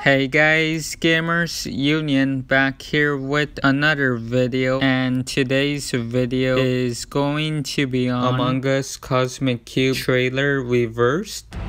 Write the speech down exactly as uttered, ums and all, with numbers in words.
Hey guys, Gamers Union back here with another video, and today's video is going to be on Among Us Cosmic Cube trailer reversed.